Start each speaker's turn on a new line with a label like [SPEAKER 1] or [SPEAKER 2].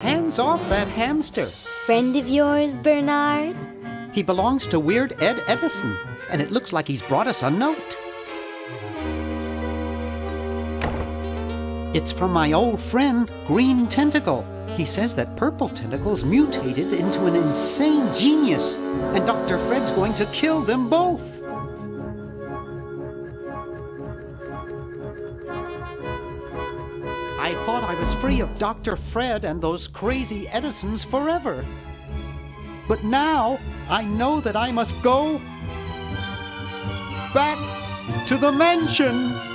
[SPEAKER 1] Hands off that hamster.
[SPEAKER 2] Friend of yours, Bernard?
[SPEAKER 1] He belongs to Weird Ed Edison, and it looks like he's brought us a note. It's from my old friend, Green Tentacle. He says that Purple Tentacle's mutated into an insane genius, and Dr. Fred's going to kill them both. I thought I was free of Dr. Fred and those crazy Edisons forever. But now I know that I must go back to the mansion.